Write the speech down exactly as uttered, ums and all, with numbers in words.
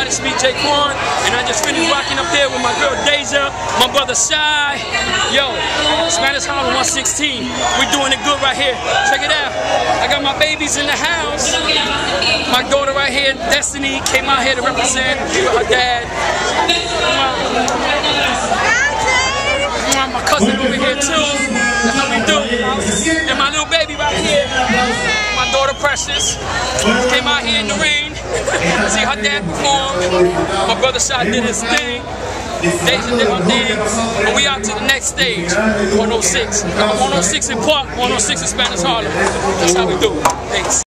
everybody, it's me, Jayquan, and I just finished rocking up there with my girl Deja, my brother Shy. Yo, Spanish Harlem one sixteen. We're doing it good right here. Check it out. I got my babies in the house. My daughter right here, Destiny, came out here to represent her dad. My cousin over here too. That's how we do. And my little baby right here. My daughter Precious came out here in the rain to see her dad perform. My brother Shy did his thing. Deja did her thing. And we out to the next stage. one oh six. one oh six in Park, one oh six in Spanish Harlem. That's how we do. Thanks.